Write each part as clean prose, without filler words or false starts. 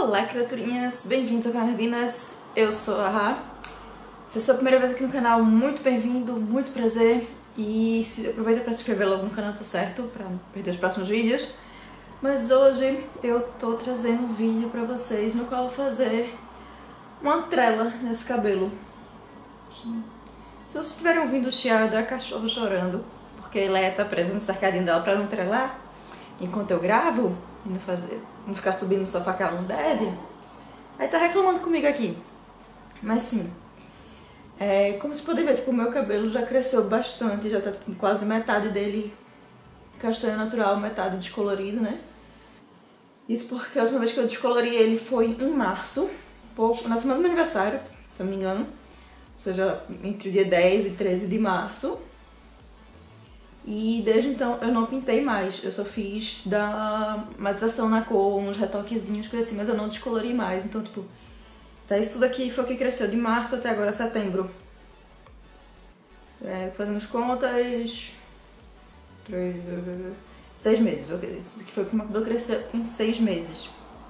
Olá, criaturinhas! Bem-vindos ao canal Revinas. Eu sou a Rá. Se é a sua primeira vez aqui no canal, muito bem-vindo, muito prazer. E aproveita para se inscrever logo no canal, tá certo? Para não perder os próximos vídeos. Mas hoje eu tô trazendo um vídeo pra vocês no qual eu vou fazer uma trela nesse cabelo. Se vocês estiverem ouvindo o chiado da cachorra chorando, porque a Leia tá presa no cercadinho dela pra não trelar, enquanto eu gravo, e não ficar subindo no sofá que ela não deve, aí tá reclamando comigo aqui. Mas sim, como vocês podem ver, tipo, o meu cabelo já cresceu bastante, já tá tipo, quase metade dele castanho natural, metade descolorido, né? Isso porque a última vez que eu descolori ele foi em março, na semana do meu aniversário, se eu não me engano. Ou seja, entre o dia 10 e 13 de março. E desde então eu não pintei mais, eu só fiz da matização na cor, uns retoquezinhos, coisa assim, mas eu não descolori mais. Então, tipo, tá, isso tudo aqui foi o que cresceu de março até agora, setembro. Fazendo as contas... 6 meses, isso aqui foi como eu cresceu em 6 meses.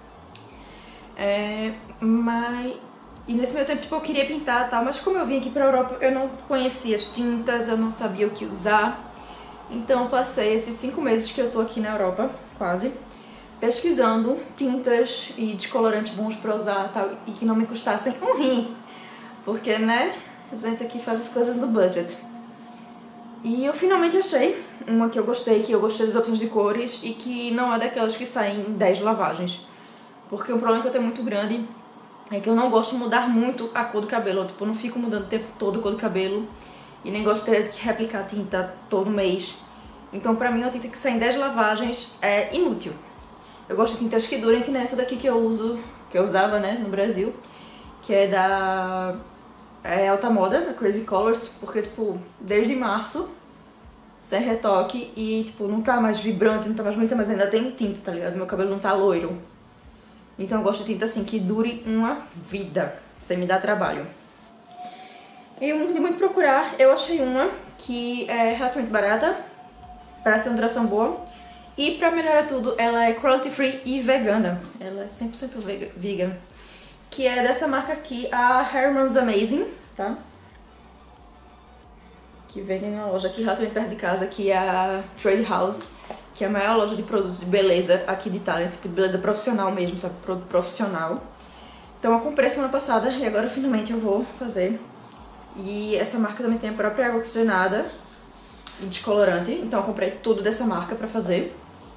E nesse meio tempo, tipo, eu queria pintar e tal, mas como eu vim aqui pra Europa, eu não conhecia as tintas, eu não sabia o que usar. Então eu passei esses 5 meses que eu tô aqui na Europa, quase, pesquisando tintas e descolorantes bons pra usar tal, e que não me custassem um rim. Porque, né, a gente aqui faz as coisas no budget. E eu finalmente achei uma que eu gostei das opções de cores e que não é daquelas que saem em 10 lavagens. Porque um problema que eu tenho muito grande é que eu não gosto de mudar muito a cor do cabelo. Tipo, eu não fico mudando o tempo todo a cor do cabelo. E nem gosto de ter que reaplicar a tinta todo mês. Então pra mim uma tinta que sai em 10 lavagens é inútil. Eu gosto de tintas que durem, que nem essa daqui que eu uso, que eu usava, né, no Brasil. Que é da Alta Moda, da Crazy Colors. Porque, tipo, desde março, sem retoque. E, tipo, não tá mais vibrante, não tá mais bonita, mas ainda tem tinta, tá ligado? Meu cabelo não tá loiro. Então eu gosto de tinta assim, que dure uma vida, sem me dar trabalho. E de muito procurar, eu achei uma que é relativamente barata, parece ter uma duração boa. E pra melhorar tudo, ela é cruelty free e vegana. Ela é 100% vegan. Que é dessa marca aqui, a Herman's Amazing, tá? Que vende numa loja aqui relativamente perto de casa, que é a Trade House. Que é a maior loja de produtos de beleza aqui de Itália, tipo de beleza profissional mesmo, sabe? Produto profissional. Então eu comprei semana passada e agora finalmente eu vou fazer. E essa marca também tem a própria água oxigenada e descolorante, então eu comprei tudo dessa marca pra fazer.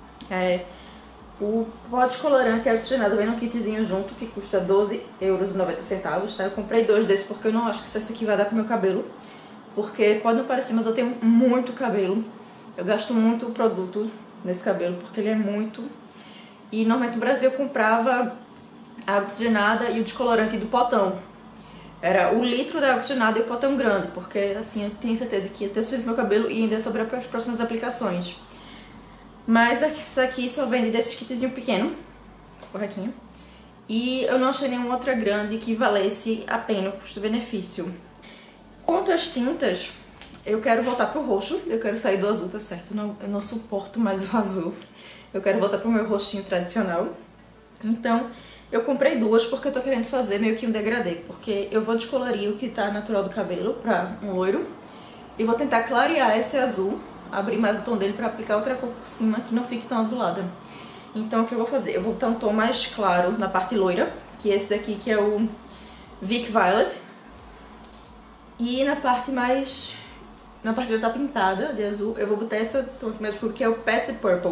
O pó descolorante e água oxigenada vem num kitzinho junto, que custa 12,90 €, tá? Eu comprei 2 desses porque eu não acho que só esse aqui vai dar pro meu cabelo. Porque pode não parecer, mas eu tenho muito cabelo. Eu gasto muito produto nesse cabelo, porque ele é muito... E normalmente no Brasil eu comprava a água oxigenada e o descolorante do potão. Era o litro da água oxigenada e o potão grande, porque assim eu tenho certeza que ia ter subido meu cabelo e ainda sobre as próximas aplicações. Mas isso aqui só vende desses kitzinho pequeno, corretinho. E eu não achei nenhuma outra grande que valesse a pena o custo-benefício. Quanto às tintas, eu quero voltar pro roxo, eu quero sair do azul, tá certo? Eu não suporto mais o azul. Eu quero voltar pro meu roxinho tradicional. Então, eu comprei 2 porque eu tô querendo fazer meio que um degradê. Porque eu vou descolorir o que tá natural do cabelo pra um loiro. E vou tentar clarear esse azul, abrir mais o tom dele pra aplicar outra cor por cima que não fique tão azulada. Então, o que eu vou fazer? Eu vou botar um tom mais claro na parte loira, que é esse daqui, que é o Vic Violet. E na parte já tá pintada de azul, eu vou botar esse tom aqui mais escuro, que é o Patsy Purple.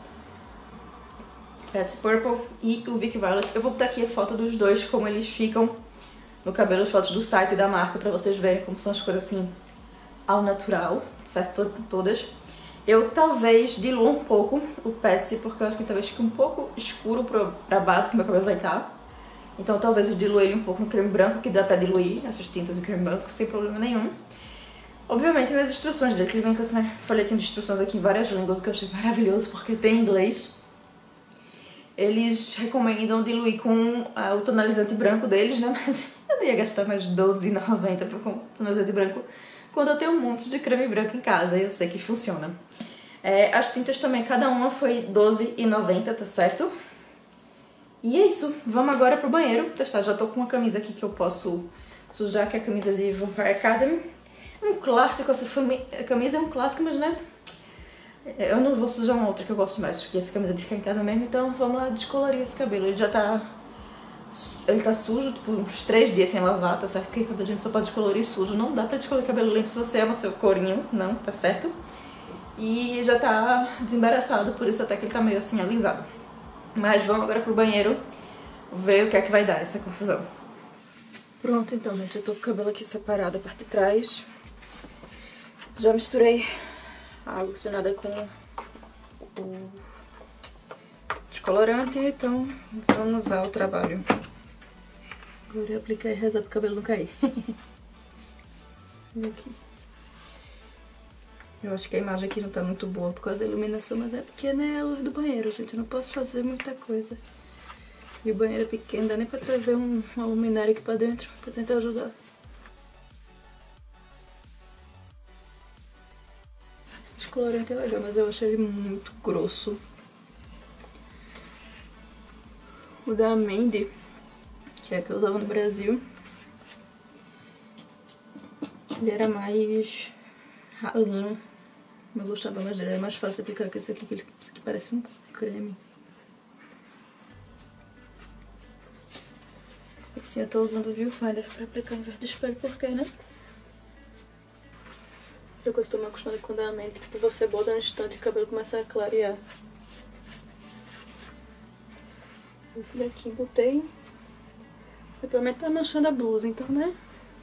Patsy Purple e o Vic Violet. Eu vou botar aqui a foto dos dois, como eles ficam no cabelo, as fotos do site da marca, pra vocês verem como são as cores assim, ao natural, certo? Todas. Eu talvez dilua um pouco o Patsy, porque eu acho que talvez fique um pouco escuro pra base que meu cabelo vai estar. Então talvez eu dilua ele um pouco no creme branco, que dá pra diluir essas tintas em creme branco sem problema nenhum. Obviamente nas instruções dele, que ele vem com esse folhetinho de instruções aqui em várias línguas, o que eu achei maravilhoso, porque tem em inglês. Eles recomendam diluir com o tonalizante branco deles, né? Mas eu não ia gastar mais R$12,90 com tonalizante branco quando eu tenho um monte de creme branco em casa e eu sei que funciona. As tintas também, cada uma foi R$12,90, tá certo? E é isso, vamos agora pro banheiro testar. Já tô com uma camisa aqui que eu posso sujar, que é a camisa de Vampire Academy. Um clássico, essa camisa é um clássico, mas né, eu não vou sujar uma outra que eu gosto mais, porque essa camisa é de ficar em casa mesmo. Então vamos lá descolorir esse cabelo. Ele tá sujo, tipo, uns 3 dias sem lavar, tá certo? Porque cabelo a gente só pode descolorir sujo. Não dá pra descolorir cabelo limpo se você ama seu corinho, não, tá certo? E já tá desembaraçado, por isso até que ele tá meio assim alisado. Mas vamos agora pro banheiro ver o que é que vai dar essa confusão. Pronto, então, gente, eu tô com o cabelo aqui separado a parte de trás. Já misturei a água oxigenada com o descolorante, então vamos ao trabalho. Agora eu aplicar e rezar pro cabelo não cair. Aqui. Eu acho que a imagem aqui não tá muito boa por causa da iluminação, mas é porque né, é a luz do banheiro, gente. Eu não posso fazer muita coisa. E o banheiro é pequeno, dá nem pra trazer uma luminária aqui pra dentro pra tentar ajudar. Esse descolorante é legal, mas eu achei ele muito grosso. O da Mandy, que é a que eu usava no Brasil, ele era mais ralinho. Eu gostava mais dele, é mais fácil de aplicar que esse aqui, esse aqui parece um creme. E sim, eu tô usando o viewfinder pra aplicar em vez do espelho, porque, né? Eu costumo acostumar com a mente, tipo, você bota no instante e o cabelo começa a clarear. Esse daqui botei. E provavelmente tá manchando a blusa, então, né?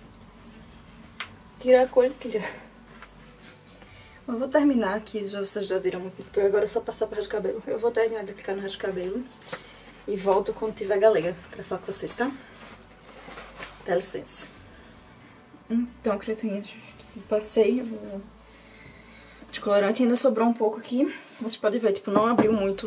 Tirar a cor e tira. Eu vou terminar aqui, vocês já viram muito, porque agora é só passar pro resto do cabelo. Eu vou terminar de aplicar no resto do cabelo e volto quando tiver galega pra falar com vocês, tá? Dá licença. Então, criaturinhas, passei o descolorante, ainda sobrou um pouco aqui. Vocês podem ver, tipo, não abriu muito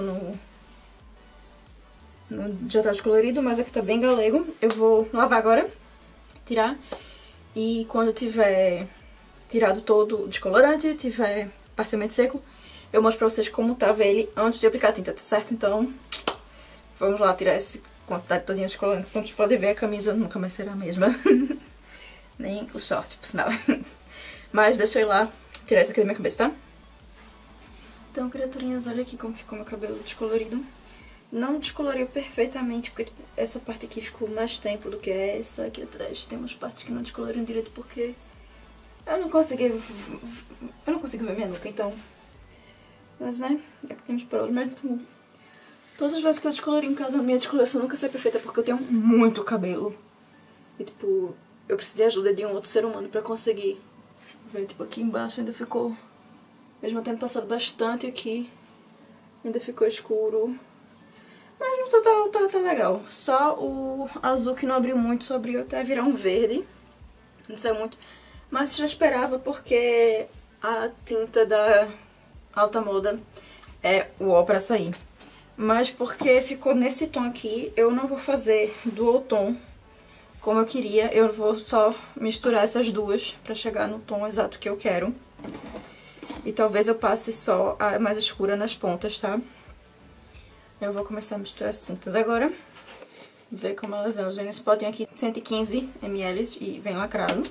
já tá descolorido, mas aqui tá bem galego. Eu vou lavar agora, tirar, e quando tiver tirado todo o descolorante, tiver parcialmente seco, eu mostro pra vocês como tava ele antes de aplicar a tinta, tá certo? Então, vamos lá tirar essa quantidade todinha de descolorante. Como vocês podem ver, a camisa nunca mais será a mesma. Nem o short, por sinal. Mas deixa eu ir lá tirar isso aqui da minha cabeça, tá? Então, criaturinhas, olha aqui como ficou meu cabelo descolorido. Não descoloriu perfeitamente, porque tipo, essa parte aqui ficou mais tempo do que essa. Aqui atrás tem umas partes que não descoloriram direito porque eu não consegui ver minha nuca, então. Mas né, é que temos problemas. Mas tipo, todas as vezes que eu descolori em casa, minha descoloração nunca sai perfeita porque eu tenho muito cabelo. E tipo, eu preciso de ajuda de um outro ser humano pra conseguir. Ver, tipo, aqui embaixo ainda ficou, mesmo tendo passado bastante aqui, ainda ficou escuro. Mas no total tá legal. Só o azul que não abriu muito, só abriu até virar um verde. Não saiu muito. Mas já esperava porque a tinta da Alta Moda é o ó pra sair. Mas porque ficou nesse tom aqui, eu não vou fazer dual tom como eu queria. Eu vou só misturar essas duas pra chegar no tom exato que eu quero. E talvez eu passe só a mais escura nas pontas, tá? Eu vou começar a misturar as tintas agora. Ver como elas vêm. Elas vêm nesse potinho aqui, 115 ml e vem lacrado.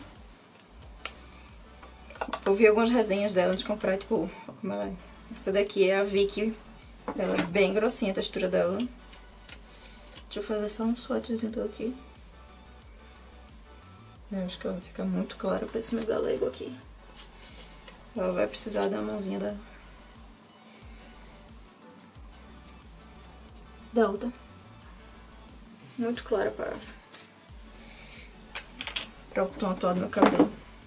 Eu vi algumas resenhas dela antes de comprar, tipo, como ela é. Essa daqui é a Vicky. Ela é bem grossinha a textura dela. Deixa eu fazer só um swatchzinho todo aqui. Eu acho que ela fica muito clara pra esse meu galego aqui. Ela vai precisar da mãozinha da outra. Muito clara para o tom atual do meu cabelo.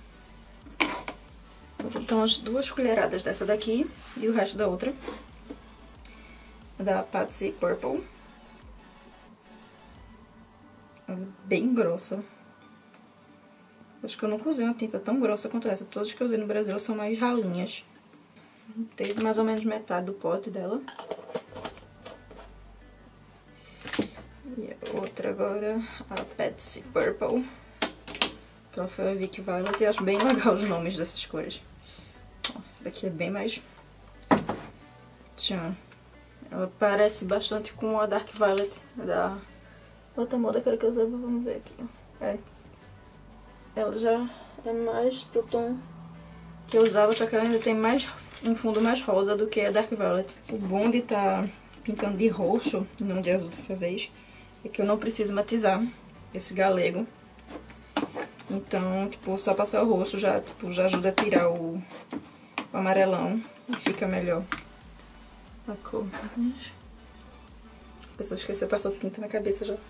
Vou botar umas 2 colheradas dessa daqui e o resto da outra. Da Patsy Purple. Bem grossa. Acho que eu nunca usei uma tinta tão grossa quanto essa. Todas que eu usei no Brasil são mais ralinhas. Tem mais ou menos metade do pote dela. E a outra agora, a Patsy Purple. Que ela foi a Vicky Violet. E acho bem legal os nomes dessas cores. Ó, essa daqui é bem mais... Tchan. Ela parece bastante com a Dark Violet da outra moda que eu usava. Vamos ver aqui. Ela já é mais pro tom que eu usava, só que ela ainda tem um fundo mais rosa do que a Dark Violet. O bom de tá pintando de roxo, não de azul dessa vez, é que eu não preciso matizar esse galego. Então, tipo, só passar o roxo já, tipo, já ajuda a tirar o amarelão e fica melhor a cor. A pessoa esqueceu, passou tinta na cabeça já.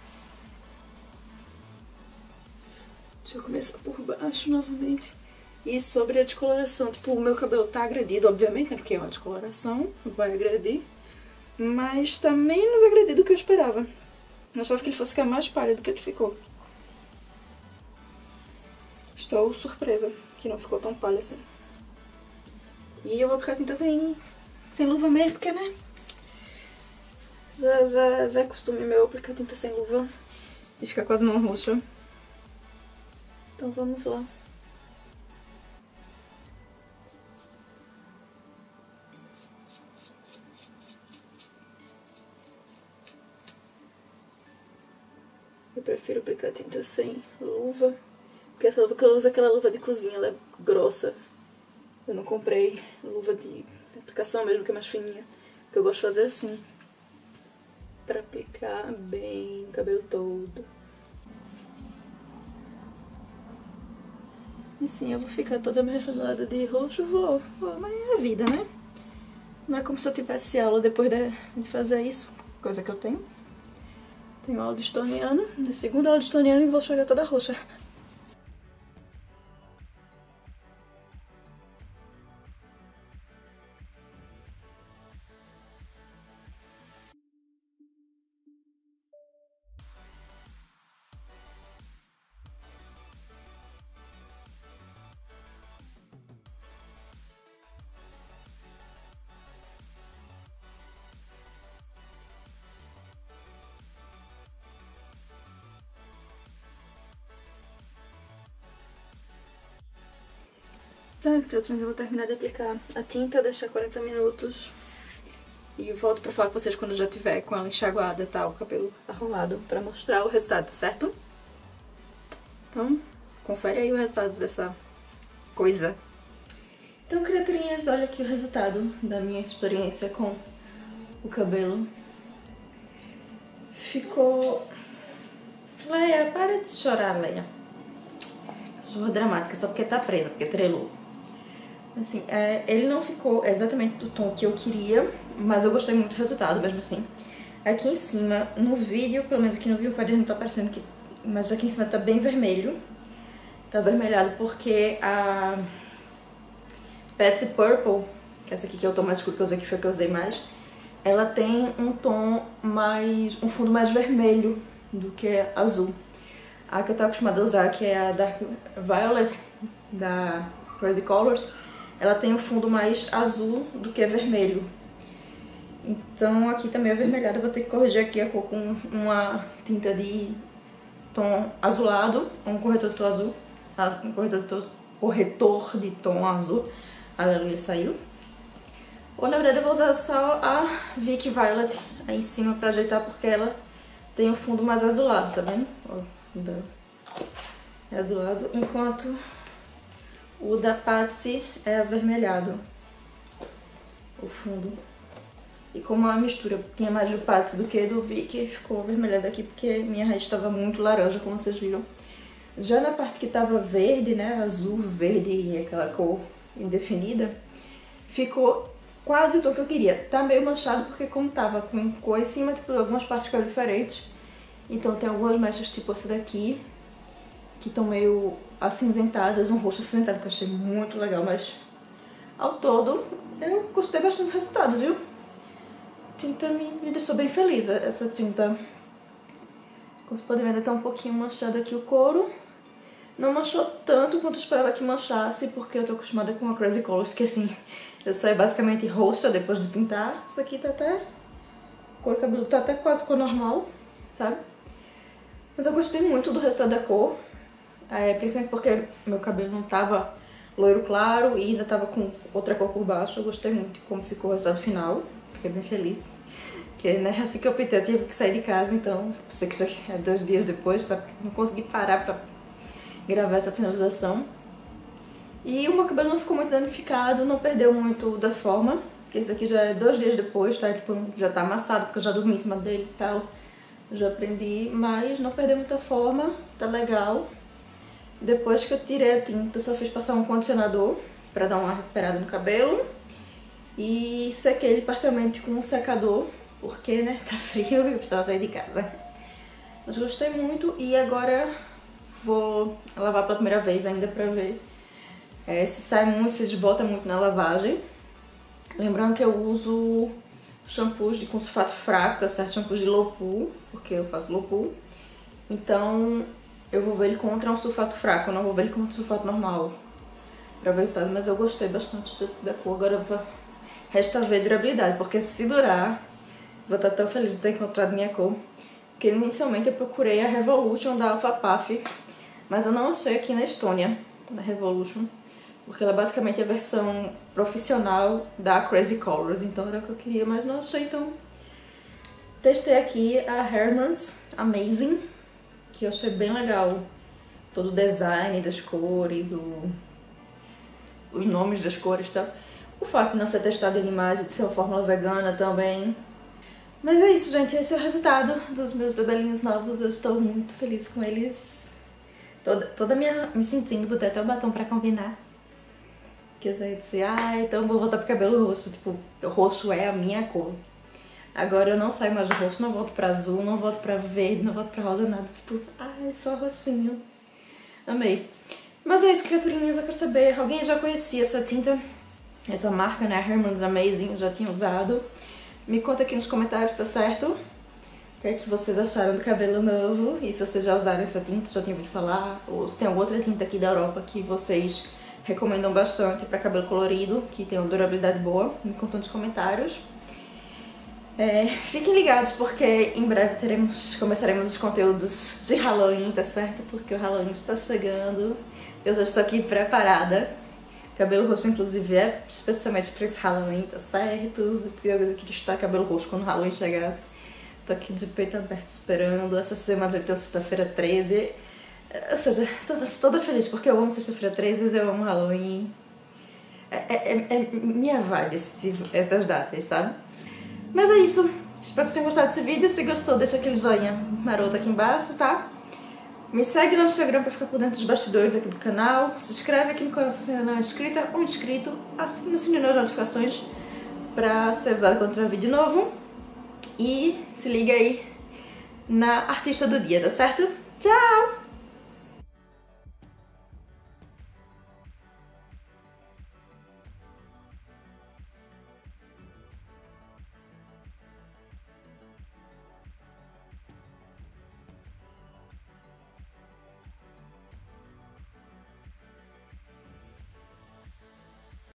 Deixa eu começar por baixo novamente. E sobre a descoloração, tipo, o meu cabelo tá agredido, obviamente, né? Porque é uma descoloração, vai agredir. Mas tá menos agredido do que eu esperava. Eu achava que ele fosse ficar mais pálido do que ele ficou. Estou surpresa que não ficou tão pálido assim. E eu vou aplicar tinta sem luva mesmo, porque, né? Já é costume meu aplicar tinta sem luva e ficar com as mãos roxas. Então vamos lá. Eu prefiro aplicar tinta sem luva, porque essa luva que eu uso é aquela luva de cozinha, ela é grossa. Eu não comprei luva de aplicação mesmo, que é mais fininha, que eu gosto de fazer assim, pra aplicar bem o cabelo todo. E sim, eu vou ficar toda mergulhada de roxo, vou, mas é a vida, né? Não é como se eu tivesse aula depois de fazer isso, coisa que eu tenho. Tenho aula de estoniano, na segunda aula de estoniano e vou chegar toda roxa. Então, criaturas, eu vou terminar de aplicar a tinta, deixar 40 minutos e volto pra falar com vocês quando já tiver com ela enxaguada e tal, o cabelo arrumado, pra mostrar o resultado, certo? Então, confere aí o resultado dessa coisa. Então, criaturinhas, olha aqui o resultado da minha experiência com o cabelo. Ficou... Leia, para de chorar, Leia. Sou dramática só porque tá presa, porque trelou. Assim, ele não ficou exatamente do tom que eu queria, mas eu gostei muito do resultado mesmo assim. Aqui em cima, no vídeo, pelo menos aqui no viewfinder não tá aparecendo aqui, mas aqui em cima tá bem vermelho. Tá avermelhado porque a Patsy Purple, que é essa aqui que é o tom mais escuro que eu usei, que foi a que eu usei mais, ela tem um tom mais... um fundo mais vermelho do que azul. A que eu tô acostumada a usar, que é a Dark Violet, da Crazy Colors, ela tem um fundo mais azul do que vermelho. Então aqui tá meio avermelhado, eu vou ter que corrigir aqui a cor com uma tinta de tom azulado, um corretor de tom azul, um corretor de tom azul, aleluia, saiu. Ou na verdade eu vou usar só a Vick Violet aí em cima pra ajeitar, porque ela tem um fundo mais azulado, tá vendo? Ó, é azulado, enquanto o da Patsy é avermelhado, o fundo. E como a mistura tinha mais do Patsy do que do Vick, ficou avermelhado aqui porque minha raiz estava muito laranja, como vocês viram. Já na parte que estava verde, né, azul, verde e aquela cor indefinida, ficou quase o tom que eu queria. Tá meio manchado porque como tava com cor em cima, tipo, algumas partes ficaram diferentes. Então tem algumas mechas tipo essa daqui, que estão meio acinzentadas, um roxo acinzentado que eu achei muito legal, mas ao todo eu gostei bastante do resultado, viu? A tinta me deixou bem feliz, essa tinta. Como vocês podem ver, ainda tá um pouquinho manchado aqui o couro. Não manchou tanto quanto eu esperava que manchasse, porque eu tô acostumada com a Crazy Colors, que assim, eu saio basicamente roxa depois de pintar. Isso aqui tá até... o couro do cabelo tá até quase cor normal, sabe? Mas eu gostei muito do resultado da cor, principalmente porque meu cabelo não tava loiro claro e ainda tava com outra cor por baixo. Eu gostei muito de como ficou o resultado final. fiquei bem feliz. Porque, né, assim que eu pintei, eu tive que sair de casa, então, sei que já é 2 dias depois, tá? Não consegui parar pra gravar essa finalização. E o meu cabelo não ficou muito danificado, não perdeu muito da forma, porque esse aqui já é 2 dias depois, tá? Tipo, já tá amassado, porque eu já dormi em cima dele e tal. Já aprendi, mas não perdeu muita forma, tá legal. Depois que eu tirei a tinta, eu só fiz passar um condicionador pra dar uma recuperada no cabelo. E sequei ele parcialmente com um secador, porque, né, tá frio e eu precisava sair de casa. Mas gostei muito e agora vou lavar pela primeira vez ainda pra ver se sai muito, se desbota muito na lavagem. Lembrando que eu uso shampoos com sulfato fraco, tá certo? Shampoos de low pool, porque eu faço low pool. Então eu vou ver ele contra um sulfato fraco, eu não vou ver ele contra um sulfato normal. Pra ver se, mas eu gostei bastante da cor. Agora resta ver durabilidade, porque se durar, vou estar tão feliz de ter encontrado minha cor. Porque inicialmente eu procurei a Revolution da Alpha Puff, mas eu não achei aqui na Estônia, na Revolution, porque ela é basicamente a versão profissional da Crazy Colors, então era o que eu queria, mas não achei, então testei aqui a Hermann's Amazing, que eu achei bem legal, todo o design das cores, os nomes das cores e tal. O fato de não ser testado em animais e de ser uma fórmula vegana também. Mas é isso, gente. Esse é o resultado dos meus bebelinhos novos. Eu estou muito feliz com eles. Toda me sentindo, botei até o batom pra combinar. Que eu já disse, então vou voltar pro cabelo roxo. Tipo, o roxo é a minha cor. Agora eu não saio mais do roxo, não volto pra azul, não volto pra verde, não volto pra rosa, nada. Tipo, só roxinho. Amei. Mas é isso, criaturinhas, eu quero saber. Alguém já conhecia essa tinta? Essa marca, né? Hermann's Amazing, eu já tinha usado. Me conta aqui nos comentários, tá certo? O que é que vocês acharam do cabelo novo? E se vocês já usaram essa tinta, já tinham ouvido falar. Ou se tem alguma outra tinta aqui da Europa que vocês recomendam bastante pra cabelo colorido, que tem uma durabilidade boa. Me conta nos comentários. Fiquem ligados, porque em breve começaremos os conteúdos de Halloween, tá certo? Porque o Halloween está chegando. Eu já estou aqui preparada. Cabelo roxo, inclusive, é especialmente para esse Halloween, tá certo? Eu queria estar cabelo roxo quando o Halloween chegasse. Tô aqui de peito aberto esperando. Essa semana já tem sexta-feira 13. Ou seja, tô toda feliz porque eu amo sexta-feira 13, eu amo Halloween. É minha vibe essas datas, sabe? Mas é isso. Espero que vocês tenham gostado desse vídeo. Se gostou, deixa aquele joinha maroto aqui embaixo, tá? Me segue no Instagram pra ficar por dentro dos bastidores aqui do canal. Se inscreve aqui no canal se você ainda não é inscrita ou inscrito. Assina o sininho das notificações pra ser avisado quando tiver vídeo novo. E se liga aí na artista do dia, tá certo? Tchau!